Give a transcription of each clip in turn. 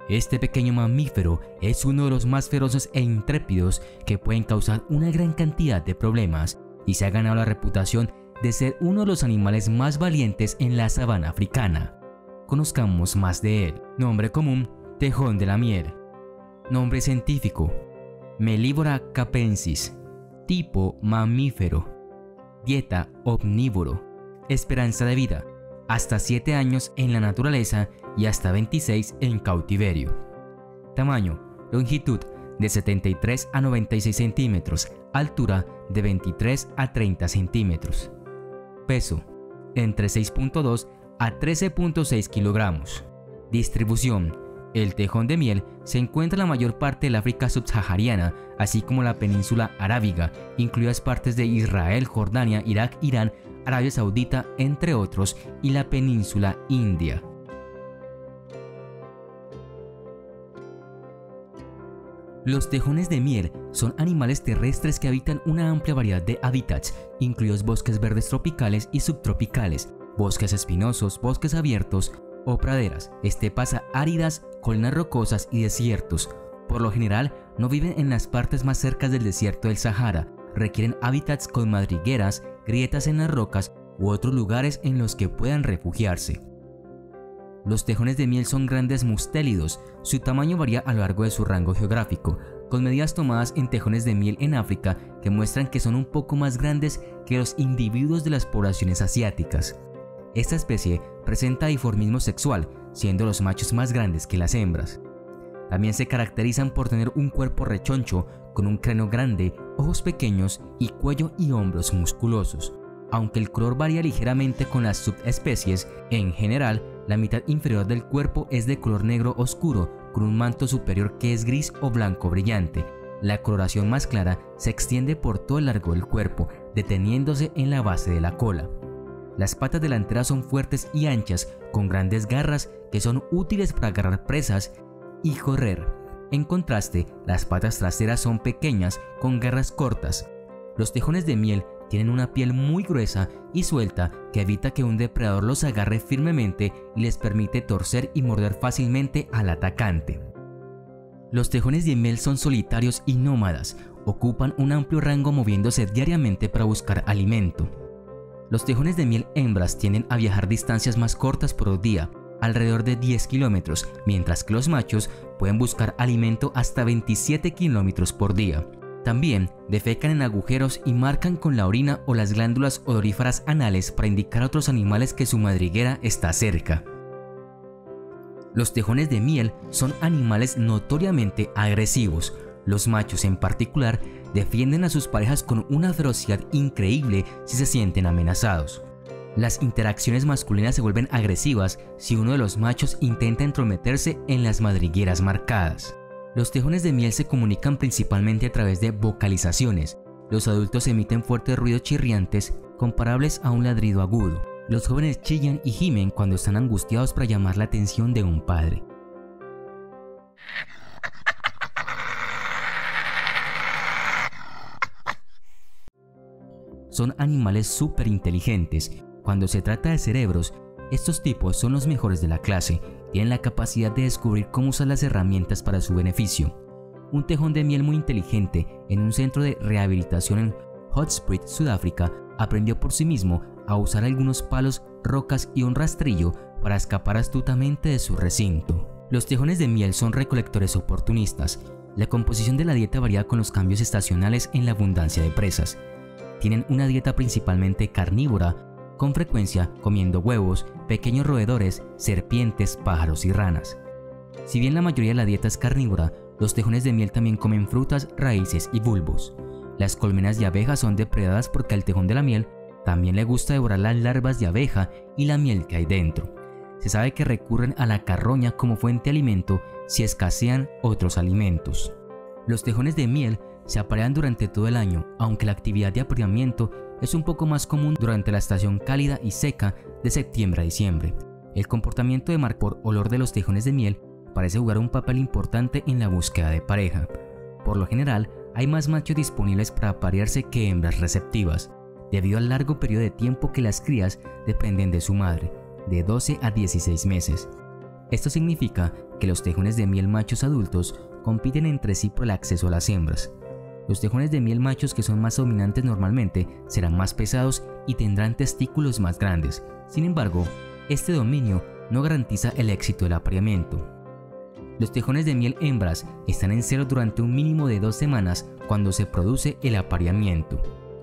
Este pequeño mamífero es uno de los más feroces e intrépidos que pueden causar una gran cantidad de problemas y se ha ganado la reputación de ser uno de los animales más valientes en la sabana africana. Conozcamos más de él. Nombre común: tejón de la miel. Nombre científico: Mellivora capensis. Tipo: mamífero. Dieta: omnívoro. Esperanza de vida: hasta 7 años en la naturaleza y hasta 26 en cautiverio. Tamaño: longitud de 73 a 96 centímetros, altura de 23 a 30 centímetros. Peso: entre 6.2 a 13.6 kilogramos. Distribución: el tejón de miel se encuentra en la mayor parte del África subsahariana, así como la península arábiga, incluidas partes de Israel, Jordania, Irak, Irán, Arabia Saudita, entre otros, y la península india. Los tejones de miel son animales terrestres que habitan una amplia variedad de hábitats, incluidos bosques verdes tropicales y subtropicales, bosques espinosos, bosques abiertos o praderas, estepas áridas, colinas rocosas y desiertos. Por lo general, no viven en las partes más cercas del desierto del Sahara, requieren hábitats con madrigueras, grietas en las rocas u otros lugares en los que puedan refugiarse. Los tejones de miel son grandes mustélidos. Su tamaño varía a lo largo de su rango geográfico, con medidas tomadas en tejones de miel en África que muestran que son un poco más grandes que los individuos de las poblaciones asiáticas. Esta especie presenta dimorfismo sexual, siendo los machos más grandes que las hembras. También se caracterizan por tener un cuerpo rechoncho, con un cráneo grande, ojos pequeños y cuello y hombros musculosos. Aunque el color varía ligeramente con las subespecies, en general, la mitad inferior del cuerpo es de color negro oscuro, con un manto superior que es gris o blanco brillante. La coloración más clara se extiende por todo el largo del cuerpo, deteniéndose en la base de la cola. Las patas delanteras son fuertes y anchas, con grandes garras que son útiles para agarrar presas y correr. En contraste, las patas traseras son pequeñas, con garras cortas. Los tejones de miel tienen una piel muy gruesa y suelta que evita que un depredador los agarre firmemente y les permite torcer y morder fácilmente al atacante. Los tejones de miel son solitarios y nómadas, ocupan un amplio rango moviéndose diariamente para buscar alimento. Los tejones de miel hembras tienden a viajar distancias más cortas por día, alrededor de 10 kilómetros, mientras que los machos pueden buscar alimento hasta 27 kilómetros por día. También defecan en agujeros y marcan con la orina o las glándulas odoríferas anales para indicar a otros animales que su madriguera está cerca. Los tejones de miel son animales notoriamente agresivos. Los machos en particular defienden a sus parejas con una ferocidad increíble si se sienten amenazados. Las interacciones masculinas se vuelven agresivas si uno de los machos intenta entrometerse en las madrigueras marcadas. Los tejones de miel se comunican principalmente a través de vocalizaciones. Los adultos emiten fuertes ruidos chirriantes comparables a un ladrido agudo. Los jóvenes chillan y gimen cuando están angustiados para llamar la atención de un padre. Son animales súper inteligentes. Cuando se trata de cerebros, estos tipos son los mejores de la clase. Tienen la capacidad de descubrir cómo usar las herramientas para su beneficio. Un tejón de miel muy inteligente en un centro de rehabilitación en Hoedspruit, Sudáfrica, aprendió por sí mismo a usar algunos palos, rocas y un rastrillo para escapar astutamente de su recinto. Los tejones de miel son recolectores oportunistas. La composición de la dieta varía con los cambios estacionales en la abundancia de presas. Tienen una dieta principalmente carnívora, con frecuencia comiendo huevos, pequeños roedores, serpientes, pájaros y ranas. Si bien la mayoría de la dieta es carnívora, los tejones de miel también comen frutas, raíces y bulbos. Las colmenas de abejas son depredadas porque al tejón de la miel también le gusta devorar las larvas de abeja y la miel que hay dentro. Se sabe que recurren a la carroña como fuente de alimento si escasean otros alimentos. Los tejones de miel se aparean durante todo el año, aunque la actividad de apareamiento es un poco más común durante la estación cálida y seca de septiembre a diciembre. El comportamiento de marcar por olor de los tejones de miel parece jugar un papel importante en la búsqueda de pareja. Por lo general, hay más machos disponibles para aparearse que hembras receptivas, debido al largo periodo de tiempo que las crías dependen de su madre, de 12 a 16 meses. Esto significa que los tejones de miel machos adultos compiten entre sí por el acceso a las hembras. Los tejones de miel machos que son más dominantes normalmente serán más pesados y tendrán testículos más grandes. Sin embargo, este dominio no garantiza el éxito del apareamiento. Los tejones de miel hembras están en celo durante un mínimo de 2 semanas cuando se produce el apareamiento.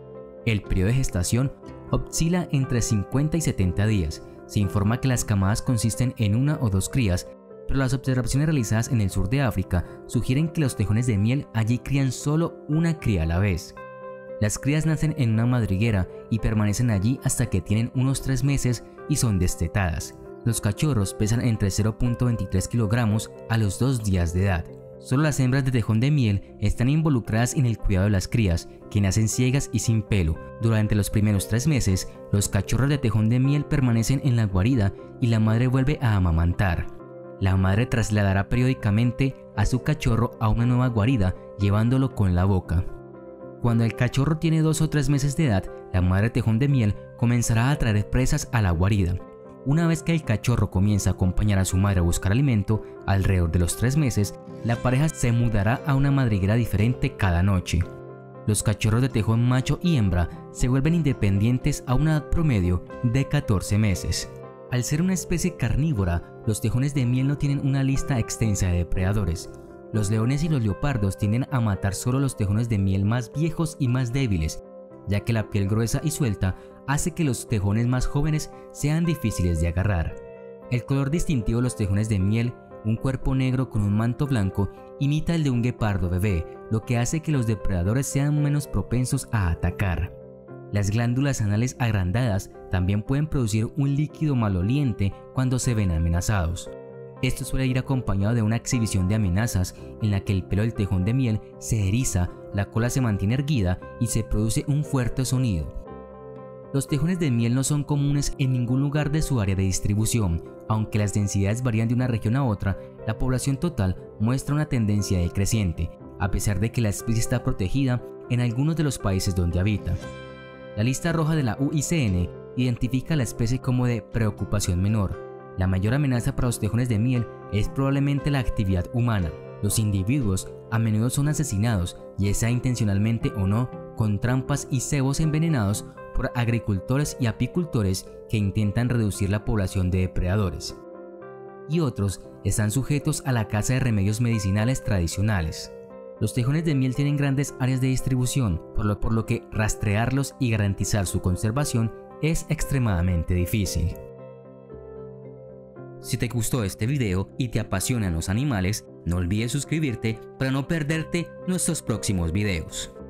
El periodo de gestación oscila entre 50 y 70 días. Se informa que las camadas consisten en 1 o 2 crías, pero las observaciones realizadas en el sur de África sugieren que los tejones de miel allí crían solo una cría a la vez. Las crías nacen en una madriguera y permanecen allí hasta que tienen unos 3 meses y son destetadas. Los cachorros pesan entre 0.23 kilogramos a los 2 días de edad. Solo las hembras de tejón de miel están involucradas en el cuidado de las crías, que nacen ciegas y sin pelo. Durante los primeros 3 meses, los cachorros de tejón de miel permanecen en la guarida y la madre vuelve a amamantar. La madre trasladará periódicamente a su cachorro a una nueva guarida, llevándolo con la boca. Cuando el cachorro tiene 2 o 3 meses de edad, la madre tejón de miel comenzará a traer presas a la guarida. Una vez que el cachorro comienza a acompañar a su madre a buscar alimento, alrededor de los 3 meses, la pareja se mudará a una madriguera diferente cada noche. Los cachorros de tejón macho y hembra se vuelven independientes a una edad promedio de 14 meses. Al ser una especie carnívora, los tejones de miel no tienen una lista extensa de depredadores. Los leones y los leopardos tienden a matar solo los tejones de miel más viejos y más débiles, ya que la piel gruesa y suelta hace que los tejones más jóvenes sean difíciles de agarrar. El color distintivo de los tejones de miel, un cuerpo negro con un manto blanco, imita el de un guepardo bebé, lo que hace que los depredadores sean menos propensos a atacar. Las glándulas anales agrandadas también pueden producir un líquido maloliente cuando se ven amenazados. Esto suele ir acompañado de una exhibición de amenazas en la que el pelo del tejón de miel se eriza, la cola se mantiene erguida y se produce un fuerte sonido. Los tejones de miel no son comunes en ningún lugar de su área de distribución. Aunque las densidades varían de una región a otra, la población total muestra una tendencia decreciente, a pesar de que la especie está protegida en algunos de los países donde habita. La lista roja de la UICN identifica a la especie como de preocupación menor. La mayor amenaza para los tejones de miel es probablemente la actividad humana. Los individuos a menudo son asesinados, ya sea intencionalmente o no, con trampas y cebos envenenados por agricultores y apicultores que intentan reducir la población de depredadores. Y otros están sujetos a la caza de remedios medicinales tradicionales. Los tejones de miel tienen grandes áreas de distribución, por lo que rastrearlos y garantizar su conservación es extremadamente difícil. Si te gustó este video y te apasionan los animales, no olvides suscribirte para no perderte nuestros próximos videos.